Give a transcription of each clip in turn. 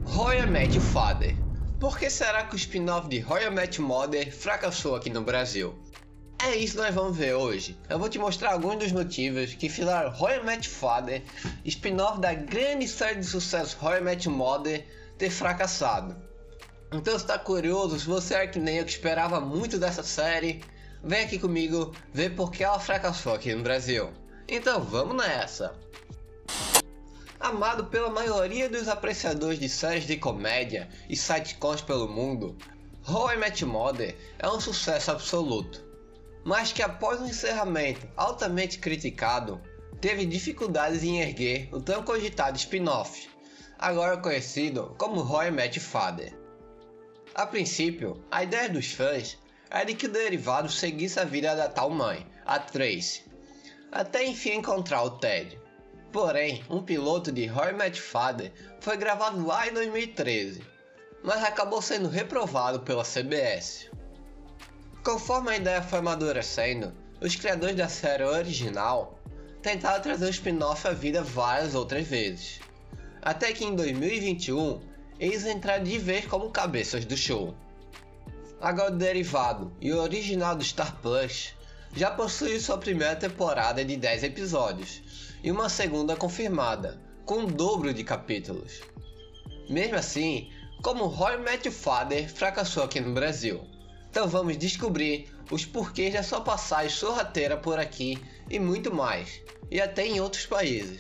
How I Met Your Father. Por que será que o spin-off de How I Met Your Mother fracassou aqui no Brasil? É isso que nós vamos ver hoje. Eu vou te mostrar alguns dos motivos que fizeram How I Met Your Father, spin-off da grande série de sucesso How I Met Your Mother, ter fracassado. Então, se tá curioso, se você é que nem eu que esperava muito dessa série, vem aqui comigo ver por que ela fracassou aqui no Brasil. Então vamos nessa! Amado pela maioria dos apreciadores de séries de comédia e sitcoms pelo mundo, How I Met Your Mother é um sucesso absoluto, mas que após um encerramento altamente criticado, teve dificuldades em erguer o tão cogitado spin-off, agora conhecido como How I Met Your Father. A princípio, a ideia dos fãs era de que o derivado seguisse a vida da tal mãe, a Tracy, até enfim encontrar o Ted. Porém, um piloto de How I Met Your Father foi gravado lá em 2013, mas acabou sendo reprovado pela CBS. Conforme a ideia foi amadurecendo, os criadores da série original tentaram trazer o spin-off à vida várias outras vezes, até que em 2021 eles entraram de vez como cabeças do show. Agora o derivado e o original do Star Plus já possui sua primeira temporada de 10 episódios e uma segunda confirmada, com o dobro de capítulos. Mesmo assim, como How I Met Your Father fracassou aqui no Brasil. Então vamos descobrir os porquês da sua passagem sorrateira por aqui e muito mais, e até em outros países.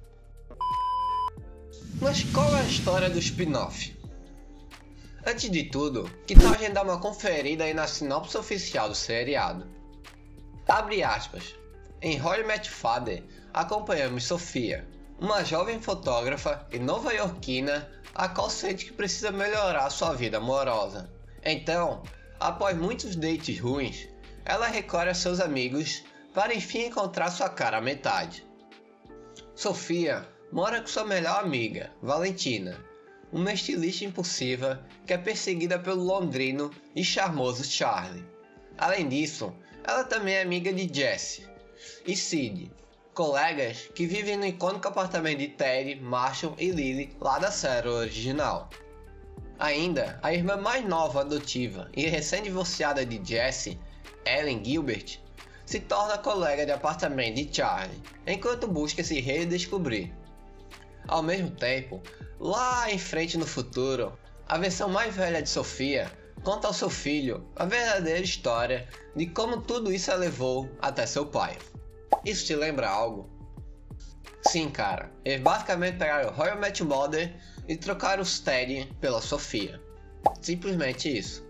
Mas qual é a história do spin-off? Antes de tudo, que tal a gente dar uma conferida aí na sinopse oficial do seriado? Abre aspas. Em How I Met Your Father, acompanhamos Sofia, uma jovem fotógrafa e nova-iorquina a qual sente que precisa melhorar sua vida amorosa. Então, após muitos dates ruins, ela recorre a seus amigos para enfim encontrar sua cara à metade. Sofia mora com sua melhor amiga, Valentina, uma estilista impulsiva que é perseguida pelo londrino e charmoso Charlie. Além disso, ela também é amiga de Jesse e Sid, colegas que vivem no icônico apartamento de Ted, Marshall e Lily lá da série original. Ainda, a irmã mais nova adotiva e recém-divorciada de Jesse, Ellen Gilbert, se torna colega de apartamento de Charlie, enquanto busca se redescobrir. Ao mesmo tempo, lá em frente no futuro, a versão mais velha de Sofia conta ao seu filho a verdadeira história de como tudo isso a levou até seu pai. Isso te lembra algo? Sim, cara, eles basicamente pegaram How I Met Your Mother e trocaram os Ted pela Sofia. Simplesmente isso.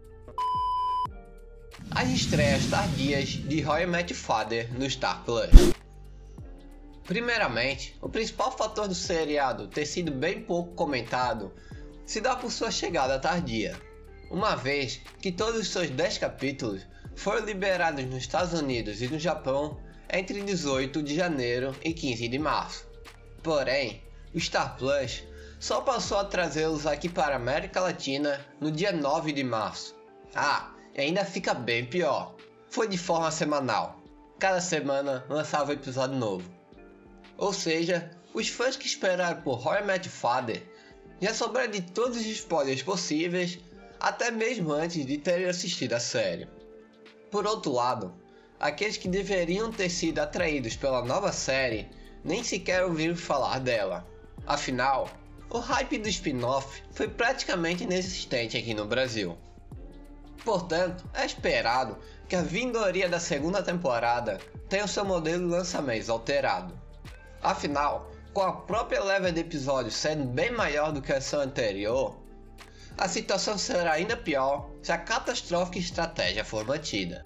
As estreias tardias de How I Met Your Father no Star Plus. Primeiramente, o principal fator do seriado ter sido bem pouco comentado se dá por sua chegada tardia, uma vez que todos os seus 10 capítulos foram liberados nos Estados Unidos e no Japão entre 18 de janeiro e 15 de março. Porém, o Star Plus só passou a trazê-los aqui para a América Latina no dia 9 de março. E ainda fica bem pior, foi de forma semanal, cada semana lançava um episódio novo. Ou seja, os fãs que esperaram por How I Met Your Father já souberam de todos os spoilers possíveis, até mesmo antes de terem assistido a série. Por outro lado, aqueles que deveriam ter sido atraídos pela nova série nem sequer ouviram falar dela. Afinal, o hype do spin-off foi praticamente inexistente aqui no Brasil. Portanto, é esperado que a vindoria da segunda temporada tenha o seu modelo de lançamentos alterado. Afinal, com a própria leva de episódios sendo bem maior do que a sua anterior, a situação será ainda pior se a catastrófica estratégia for mantida.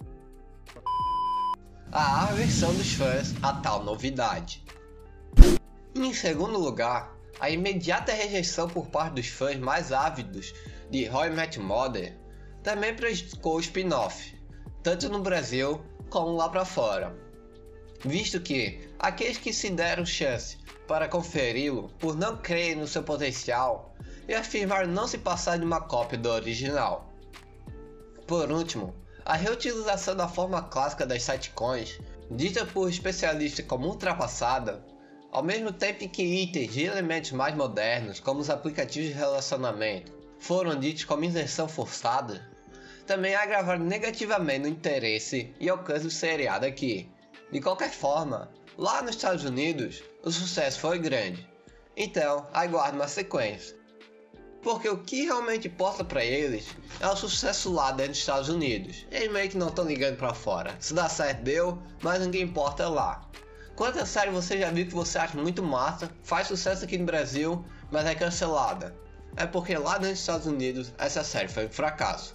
A aversão dos fãs a tal novidade. Em segundo lugar, a imediata rejeição por parte dos fãs mais ávidos de How I Met Your Mother também prejudicou o spin-off, tanto no Brasil como lá para fora, visto que aqueles que se deram chance para conferi-lo por não crerem no seu potencial e afirmaram não se passar de uma cópia do original. Por último, a reutilização da forma clássica das sitcoms, dita por especialistas como ultrapassada, Ao mesmo tempo em que itens e elementos mais modernos, como os aplicativos de relacionamento, foram ditos como inserção forçada, também agravaram negativamente o interesse e alcance do seriado aqui. De qualquer forma, lá nos Estados Unidos, o sucesso foi grande, então aguarde uma sequência. Porque o que realmente importa pra eles é o sucesso lá dentro dos Estados Unidos. Eles meio que não estão ligando pra fora. Se dá certo, deu, mas ninguém importa lá. Quanta série você já viu que você acha muito massa, faz sucesso aqui no Brasil, mas é cancelada? É porque lá dentro dos Estados Unidos essa série foi um fracasso.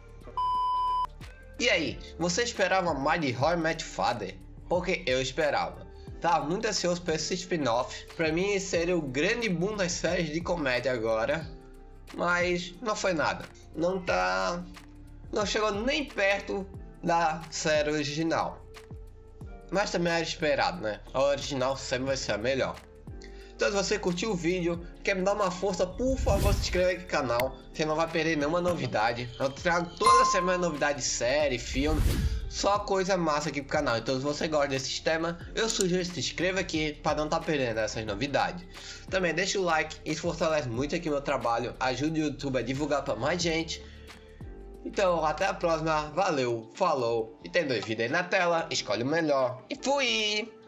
E aí, você esperava mais de How I Met Your Father? Porque eu esperava. Tava muito ansioso por esse spin-off. Pra mim seria o grande boom das séries de comédia agora. Mas não foi nada. Não chegou nem perto da série original. Mas também era esperado, né? A original sempre vai ser a melhor. Então se você curtiu o vídeo, quer me dar uma força, por favor se inscreva aqui no canal. Você não vai perder nenhuma novidade. Eu trago toda semana novidade de série, filme. Só coisa massa aqui pro canal. Então se você gosta desse tema, eu sugiro que se inscreva aqui para não estar perdendo essas novidades. Também deixa o like, isso fortalece muito aqui meu trabalho. Ajuda o YouTube a divulgar para mais gente. Então até a próxima, valeu, falou. E tem 2 vídeos aí na tela, escolhe o melhor. E fui!